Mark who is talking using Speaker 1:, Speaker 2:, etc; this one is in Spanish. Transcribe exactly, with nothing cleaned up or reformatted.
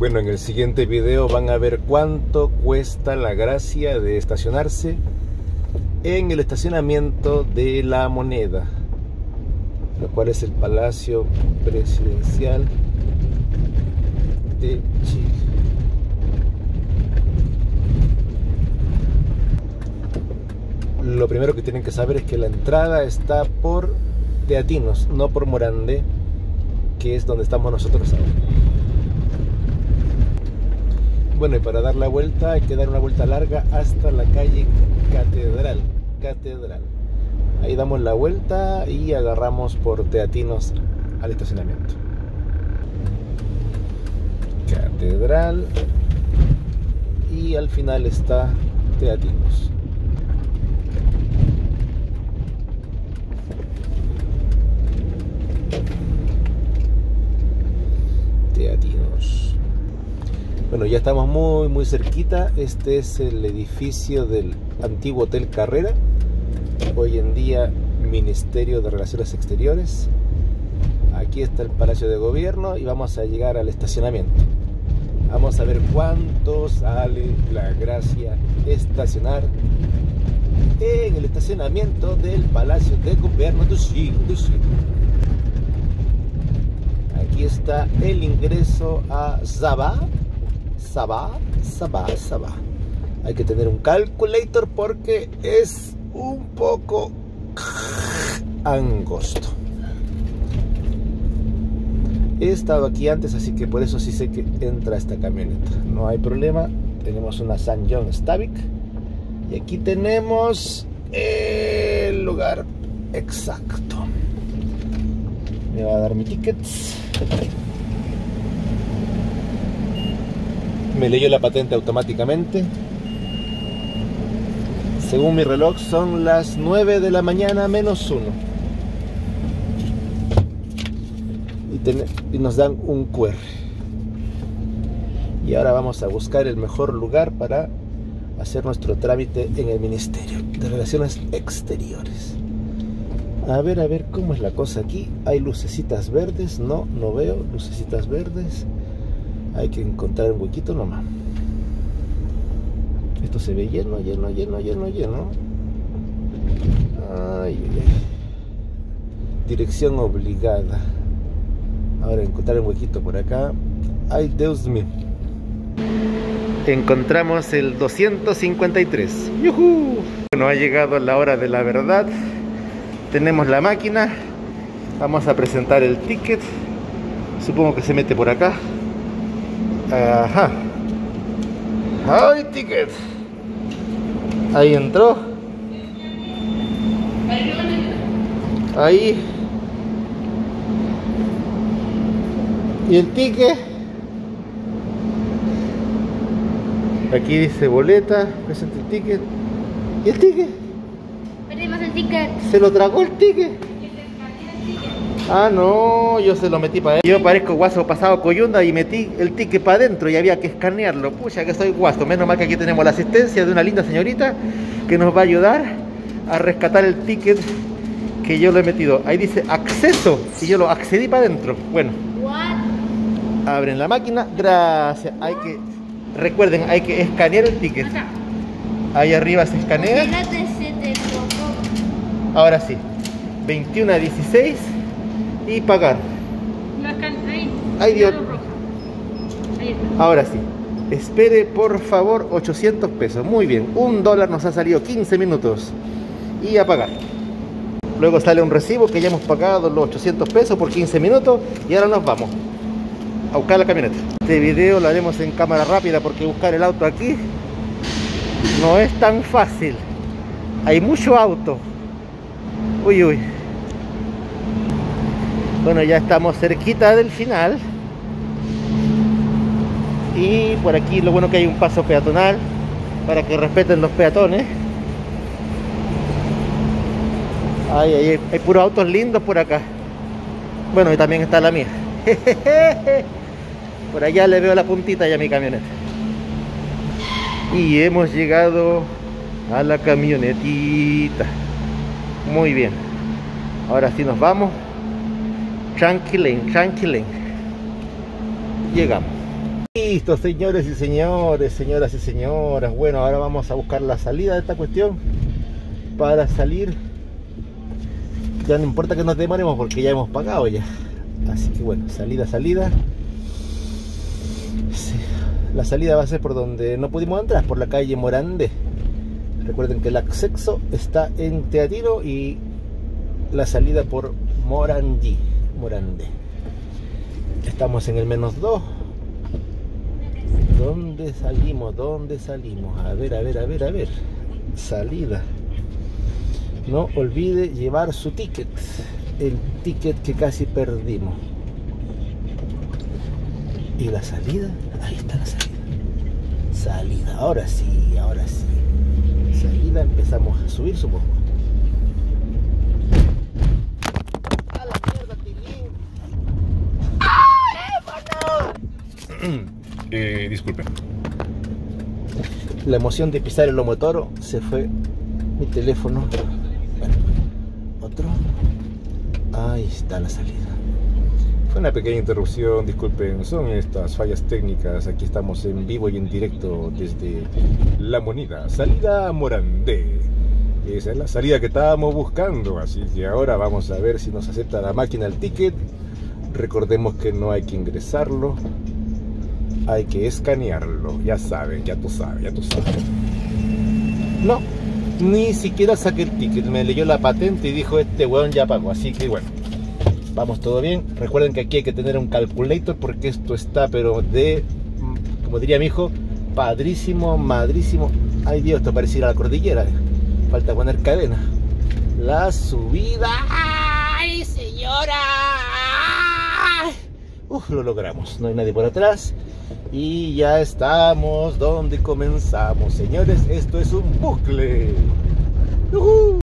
Speaker 1: Bueno, en el siguiente video van a ver cuánto cuesta la gracia de estacionarse en el estacionamiento de La Moneda, lo cual es el Palacio Presidencial de Chile. Lo primero que tienen que saber es que la entrada está por Teatinos, no por Morandé, que es donde estamos nosotros ahora. Bueno, y para dar la vuelta hay que dar una vuelta larga hasta la calle Catedral. Catedral. Ahí damos la vuelta y agarramos por Teatinos al estacionamiento. Catedral. Y al final está Teatinos. Teatinos. Bueno, ya estamos muy muy cerquita. Este es el edificio del antiguo Hotel Carrera, hoy en día Ministerio de Relaciones Exteriores. Aquí está el Palacio de Gobierno y vamos a llegar al estacionamiento. Vamos a ver cuánto sale la gracia estacionar en el estacionamiento del Palacio de Gobierno de Chile. Aquí está el ingreso a Sabá. Sabá, Sabá, Sabá. Hay que tener un calculator porque es un poco angosto. He estado aquí antes, así que por eso sí sé que entra esta camioneta. No hay problema. Tenemos una San John Stavic. Y aquí tenemos el lugar exacto. Me va a dar mi ticket. Me leyó la patente automáticamente. Según mi reloj son las nueve de la mañana menos uno. Y, ten, y nos dan un Q R. Y ahora vamos a buscar el mejor lugar para hacer nuestro trámite en el Ministerio de Relaciones Exteriores. A ver, a ver cómo es la cosa aquí. Hay lucecitas verdes. No, no veo lucecitas verdes. Hay que encontrar un huequito nomás. Esto se ve lleno, lleno, lleno, lleno, lleno. Ay, ay, ay. Dirección obligada. Ahora encontrar un huequito por acá. Ay, Dios mío. Encontramos el doscientos cincuenta y tres. ¡Yujú! Bueno, ha llegado la hora de la verdad. Tenemos la máquina. Vamos a presentar el ticket. Supongo que se mete por acá. Ajá. ¡Ay, ticket! Ahí entró. Ahí. Y el ticket. Aquí dice boleta. Presenta el ticket. ¿Y el ticket?
Speaker 2: Perdimos el ticket.
Speaker 1: ¿Se lo tragó el ticket? Ah, no, yo se lo metí para adentro. Yo parezco guaso pasado coyunda y metí el ticket para adentro y había que escanearlo. Pucha, que soy guaso. Menos mal que aquí tenemos la asistencia de una linda señorita que nos va a ayudar a rescatar el ticket que yo lo he metido. Ahí dice acceso y yo lo accedí para adentro. Bueno. What? Abren la máquina. Gracias. Hay que, recuerden, hay que escanear el ticket. Ahí arriba se escanea. Ahora sí. veintiuno a dieciséis. Y pagar. Ahí dio. Ahora sí. Espere por favor ochocientos pesos. Muy bien. Un dólar nos ha salido quince minutos. Y a pagar. Luego sale un recibo que ya hemos pagado los ochocientos pesos por quince minutos. Y ahora nos vamos a buscar la camioneta. Este video lo haremos en cámara rápida porque buscar el auto aquí no es tan fácil. Hay mucho auto. Uy, uy. Bueno, ya estamos cerquita del final. Y por aquí lo bueno que hay un paso peatonal para que respeten los peatones. Ay, ay, ay, hay puros autos lindos por acá. Bueno, y también está la mía. Por allá le veo la puntita ya a mi camioneta. Y hemos llegado a la camionetita. Muy bien. Ahora sí nos vamos. Tranquilen, tranquilen. Llegamos. Listo, señores y señores, señoras y señoras. Bueno, ahora vamos a buscar la salida de esta cuestión para salir. Ya no importa que nos demoremos porque ya hemos pagado ya. Así que bueno, salida, salida. Sí. La salida va a ser por donde no pudimos entrar, por la calle Morandé. Recuerden que el acceso está en Teatino y la salida por Morandí, Morandé. Estamos en el menos dos. ¿Dónde salimos? ¿Dónde salimos? A ver, a ver, a ver, a ver. Salida. No olvide llevar su ticket. El ticket que casi perdimos. ¿Y la salida? Ahí está la salida. Salida. Ahora sí, ahora sí. Salida, empezamos a subir, supongo. ¡A la mierda, Tilín! ¡Ah,
Speaker 3: Eh, disculpen.
Speaker 1: La emoción de pisar el lomo de toro se fue mi teléfono. Bueno, otro. Ahí está la salida.
Speaker 3: Fue una pequeña interrupción, disculpen, son estas fallas técnicas. Aquí estamos en vivo y en directo desde La Moneda, salida Morandé. Esa es la salida que estábamos buscando, así que ahora vamos a ver si nos acepta la máquina el ticket. Recordemos que no hay que ingresarlo, hay que escanearlo. Ya saben, ya tú sabes, ya tú sabes.
Speaker 1: No, ni siquiera saqué el ticket, me leyó la patente y dijo este weón ya pagó, así que bueno. Vamos todo bien. Recuerden que aquí hay que tener un calculator porque esto está pero de, como diría mi hijo, padrísimo, madrísimo. Ay Dios, esto parece ir a la cordillera. Falta poner cadena. La subida. ¡Ay, señora! Uf, lo logramos. No hay nadie por atrás. Y ya estamos donde comenzamos. Señores, esto es un bucle. ¡Uhú!